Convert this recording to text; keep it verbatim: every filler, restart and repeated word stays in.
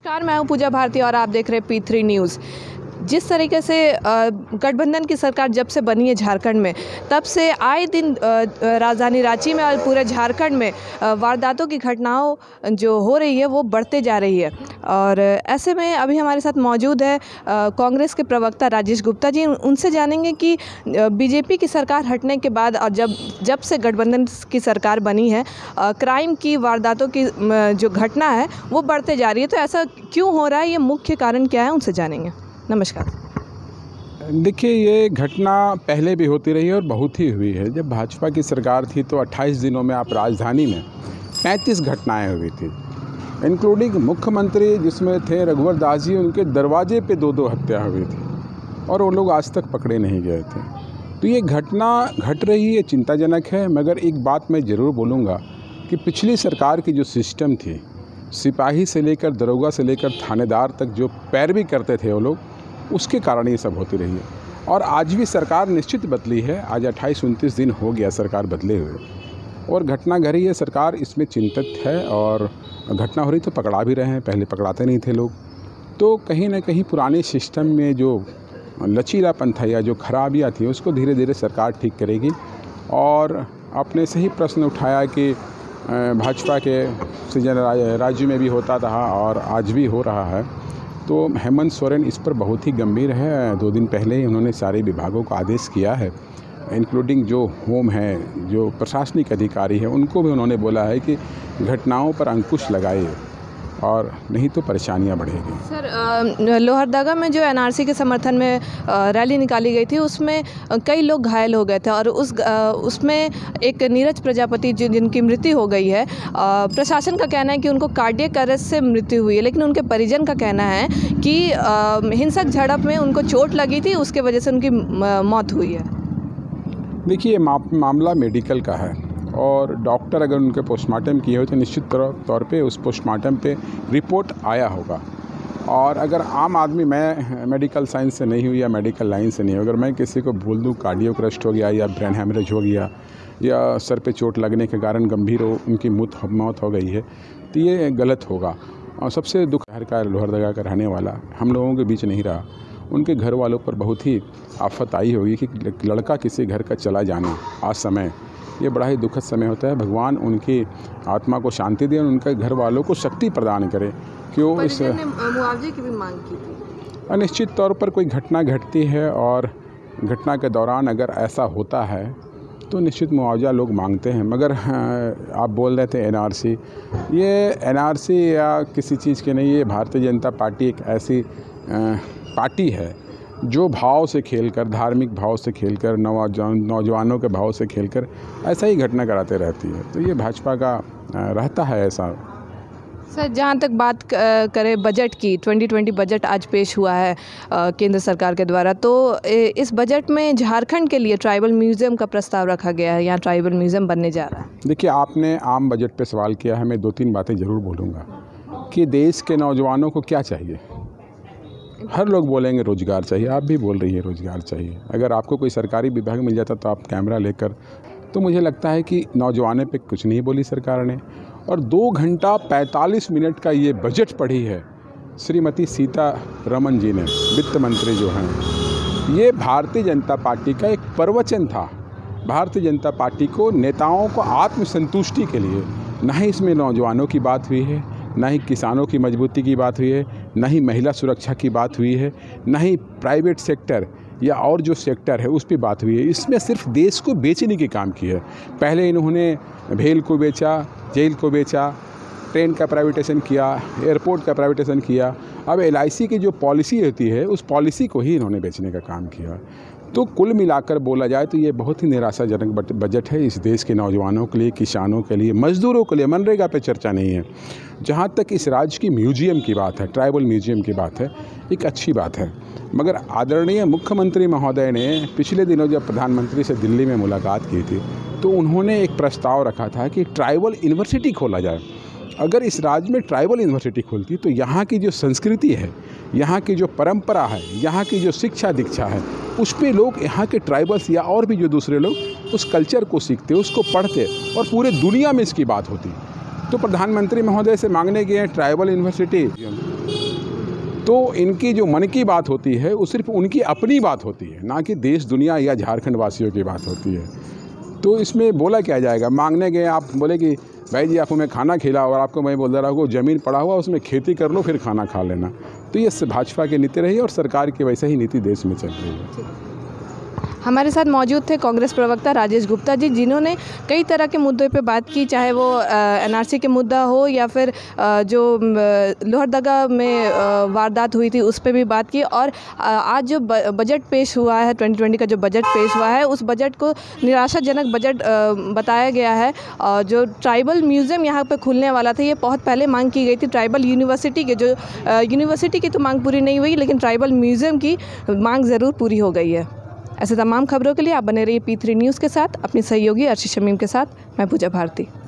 नमस्कार, मैं हूं पूजा भारती और आप देख रहे हैं पी थ्री न्यूज़। जिस तरीके से गठबंधन की सरकार जब से बनी है झारखंड में, तब से आए दिन राजधानी रांची में और पूरे झारखंड में वारदातों की घटनाओं जो हो रही है वो बढ़ते जा रही है। और ऐसे में अभी हमारे साथ मौजूद है कांग्रेस के प्रवक्ता राजेश गुप्ता जी। उनसे जानेंगे कि बीजेपी की सरकार हटने के बाद और जब जब से गठबंधन की सरकार बनी है, क्राइम की वारदातों की जो घटना है वो बढ़ते जा रही है। तो ऐसा क्यों हो रहा है, ये मुख्य कारण क्या है, उनसे जानेंगे। नमस्कार। देखिए, ये घटना पहले भी होती रही है और बहुत ही हुई है। जब भाजपा की सरकार थी तो अट्ठाईस दिनों में आप राजधानी में पैंतीस घटनाएं हुई थी, इंक्लूडिंग मुख्यमंत्री जिसमें थे रघुवर दास जी, उनके दरवाजे पे दो दो हत्या हुई थी और वो लोग आज तक पकड़े नहीं गए थे। तो ये घटना घट रही है, चिंताजनक है। मगर एक बात मैं ज़रूर बोलूँगा कि पिछली सरकार की जो सिस्टम थी, सिपाही से लेकर दरोगा से लेकर थानेदार तक जो पैरवी करते थे वो लोग, उसके कारण ये सब होती रही है। और आज भी सरकार निश्चित बदली है। आज अट्ठाईस उनतीस दिन हो गया सरकार बदले हुए और घटना घटी है। सरकार इसमें चिंतित है और घटना हो रही तो पकड़ा भी रहे हैं, पहले पकड़ाते नहीं थे लोग। तो कहीं ना कहीं पुराने सिस्टम में जो लचीलापन था या जो खराबियाँ थी उसको धीरे धीरे सरकार ठीक करेगी। और आपने सही प्रश्न उठाया कि भाजपा के सीजन राज्य में भी होता रहा और आज भी हो रहा है। तो हेमंत सोरेन इस पर बहुत ही गंभीर है। दो दिन पहले ही उन्होंने सारे विभागों को आदेश किया है, इंक्लूडिंग जो होम है, जो प्रशासनिक अधिकारी हैं, उनको भी उन्होंने बोला है कि घटनाओं पर अंकुश लगाइए और नहीं तो परेशानियां बढ़ेगी। सर, लोहरदगा में जो एन आर सी के समर्थन में रैली निकाली गई थी, उसमें कई लोग घायल हो गए थे और उस उसमें एक नीरज प्रजापति जिन जिनकी मृत्यु हो गई है, प्रशासन का कहना है कि उनको कार्डियक अरेस्ट से मृत्यु हुई है, लेकिन उनके परिजन का कहना है कि हिंसक झड़प में उनको चोट लगी थी, उसके वजह से उनकी मौत हुई है। देखिए, मा, मामला मेडिकल का है और डॉक्टर अगर उनके पोस्टमार्टम किए हो तो निश्चित तौर पे उस पोस्टमार्टम पे रिपोर्ट आया होगा। और अगर आम आदमी, मैं मेडिकल साइंस से नहीं हूँ या मेडिकल लाइन से नहीं हूँ, अगर मैं किसी को बोल दूँ कार्डियक अरेस्ट हो गया या ब्रेन हैमरेज हो गया या सर पे चोट लगने के कारण गंभीर हो उनकी मौत मौत हो गई है, तो ये गलत होगा। और सबसे दुख हर का लोहरदगा का रहने वाला हम लोगों के बीच नहीं रहा, उनके घर वालों पर बहुत ही आफत आई होगी कि लड़का किसी घर का चला जाना आज समय, ये बड़ा ही दुखद समय होता है। भगवान उनकी आत्मा को शांति दे और उनके घर वालों को शक्ति प्रदान करे कि वो इस मुआवजे की भी मांग की थी। अनिश्चित तौर पर कोई घटना घटती है और घटना के दौरान अगर ऐसा होता है तो निश्चित मुआवजा लोग मांगते हैं। मगर आप बोल रहे थे एन आर सी, ये एन आर सी या किसी चीज़ के नहीं, ये भारतीय जनता पार्टी एक ऐसी पार्टी है जो भाव से खेलकर, धार्मिक भाव से खेलकर, नौजवान नौजवानों के भाव से खेलकर ऐसा ही घटना कराते रहती है। तो ये भाजपा का रहता है ऐसा। सर, जहाँ तक बात करें बजट की, ट्वेंटी ट्वेंटी बजट आज पेश हुआ है केंद्र सरकार के द्वारा, तो इस बजट में झारखंड के लिए ट्राइबल म्यूज़ियम का प्रस्ताव रखा गया है। यहाँ ट्राइबल म्यूज़ियम बनने जा रहा है। देखिए, आपने आम बजट पे सवाल किया है, मैं दो तीन बातें ज़रूर बोलूँगा कि देश के नौजवानों को क्या चाहिए। हर लोग बोलेंगे रोज़गार चाहिए, आप भी बोल रही है रोज़गार चाहिए। अगर आपको कोई सरकारी विभाग मिल जाता तो आप कैमरा लेकर, तो मुझे लगता है कि नौजवानों पे कुछ नहीं बोली सरकार ने। और दो घंटा पैंतालीस मिनट का ये बजट पढ़ी है श्रीमती सीतारमण जी ने, वित्त मंत्री जो हैं। ये भारतीय जनता पार्टी का एक प्रवचन था। भारतीय जनता पार्टी को, नेताओं को आत्मसंतुष्टि के लिए, ना ही इसमें नौजवानों की बात हुई है, ना ही किसानों की मजबूती की बात हुई है, ना ही महिला सुरक्षा की बात हुई है, ना ही प्राइवेट सेक्टर या और जो सेक्टर है उस पर बात हुई है। इसमें सिर्फ देश को बेचने के काम की है। पहले इन्होंने भेल को बेचा, जेल को बेचा, ट्रेन का प्राइवेटाइजेशन किया, एयरपोर्ट का प्राइवेटाइजेशन किया। अब एल आई सी की जो पॉलिसी होती है उस पॉलिसी को ही इन्होंने बेचने का काम किया। तो कुल मिलाकर बोला जाए तो ये बहुत ही निराशाजनक बजट है इस देश के नौजवानों के लिए, किसानों के लिए, मजदूरों के लिए। मनरेगा पे चर्चा नहीं है। जहाँ तक इस राज्य की म्यूजियम की बात है, ट्राइबल म्यूजियम की बात है, एक अच्छी बात है। मगर आदरणीय मुख्यमंत्री महोदय ने पिछले दिनों जब प्रधानमंत्री से दिल्ली में मुलाकात की थी तो उन्होंने एक प्रस्ताव रखा था कि ट्राइबल यूनिवर्सिटी खोला जाए। अगर इस राज्य में ट्राइबल यूनिवर्सिटी खुलती तो यहाँ की जो संस्कृति है, यहाँ की जो परंपरा है, यहाँ की जो शिक्षा दीक्षा है, उस पे लोग, यहाँ के ट्राइबल्स या और भी जो दूसरे लोग उस कल्चर को सीखते, उसको पढ़ते और पूरे दुनिया में इसकी बात होती। तो प्रधानमंत्री महोदय से मांगने गए हैं ट्राइबल यूनिवर्सिटी, तो इनकी जो मन की बात होती है वो सिर्फ उनकी अपनी बात होती है, ना कि देश दुनिया या झारखंड वासियों की बात होती है। तो इसमें बोला क्या जाएगा? मांगने गए, आप बोले कि भाई जी आपको मैं खाना खिला और आपको मैं बोल रहा हूँ ज़मीन पड़ा हुआ उसमें खेती कर लो फिर खाना खा लेना। तो ये भाजपा की नीति रही और सरकार की वैसे ही नीति देश में चल रही है। हमारे साथ मौजूद थे कांग्रेस प्रवक्ता राजेश गुप्ता जी, जिन्होंने कई तरह के मुद्दों पे बात की, चाहे वो एनआरसी के मुद्दा हो या फिर आ, जो लोहरदगा में आ, वारदात हुई थी उस पे भी बात की। और आ, आज जो बजट पेश हुआ है, ट्वेंटी ट्वेंटी का जो बजट पेश हुआ है, उस बजट को निराशाजनक बजट आ, बताया गया है। और जो ट्राइबल म्यूज़ियम यहाँ पे खुलने वाला था, ये बहुत पहले मांग की गई थी। ट्राइबल यूनिवर्सिटी के जो यूनिवर्सिटी की तो मांग पूरी नहीं हुई, लेकिन ट्राइबल म्यूज़ियम की मांग ज़रूर पूरी हो गई है। ऐसे तमाम खबरों के लिए आप बने रहिए पी थ्री न्यूज़ के साथ। अपनी सहयोगी अर्शी शमीम के साथ मैं पूजा भारती।